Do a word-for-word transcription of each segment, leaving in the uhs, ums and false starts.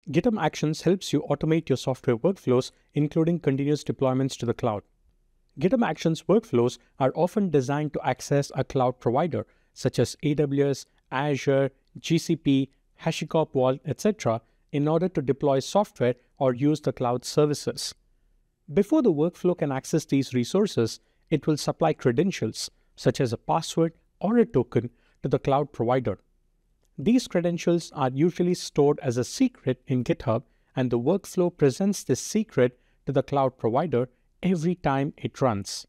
GitHub Actions helps you automate your software workflows, including continuous deployments to the cloud. GitHub Actions workflows are often designed to access a cloud provider, such as A W S, Azure, G C P, HashiCorp Vault, et cetera, in order to deploy software or use the cloud services. Before the workflow can access these resources, it will supply credentials, such as a password or a token, to the cloud provider. These credentials are usually stored as a secret in GitHub, and the workflow presents this secret to the cloud provider every time it runs.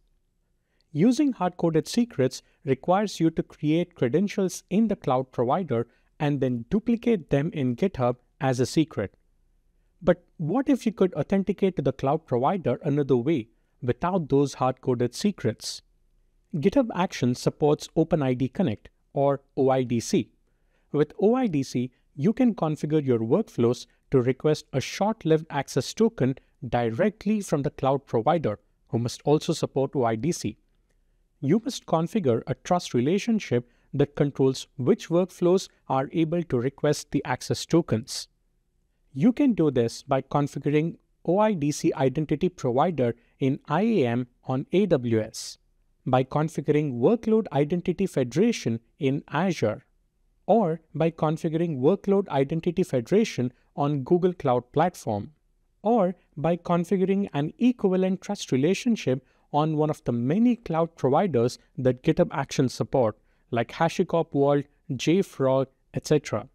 Using hard-coded secrets requires you to create credentials in the cloud provider and then duplicate them in GitHub as a secret. But what if you could authenticate to the cloud provider another way, without those hard-coded secrets? GitHub Actions supports OpenID Connect, or O I D C. With O I D C, you can configure your workflows to request a short-lived access token directly from the cloud provider, who must also support O I D C. You must configure a trust relationship that controls which workflows are able to request the access tokens. You can do this by configuring O I D C Identity Provider in I A M on A W S, by configuring Workload Identity Federation in Azure, or by configuring Workload Identity Federation on Google Cloud Platform, or by configuring an equivalent trust relationship on one of the many cloud providers that GitHub Actions support, like HashiCorp Vault, JFrog, et cetera.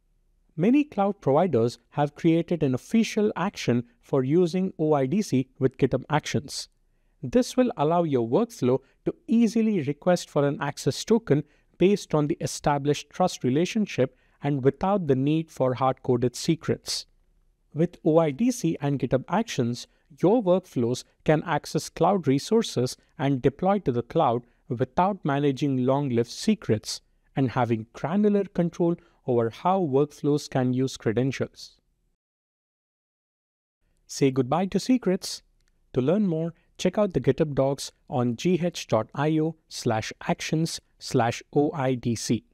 Many cloud providers have created an official action for using O I D C with GitHub Actions. This will allow your workflow to easily request for an access token based on the established trust relationship and without the need for hard-coded secrets. With O I D C and GitHub Actions, your workflows can access cloud resources and deploy to the cloud without managing long-lived secrets and having granular control over how workflows can use credentials. Say goodbye to secrets. To learn more, check out the GitHub docs on gh dot io slash actions slash O I D C.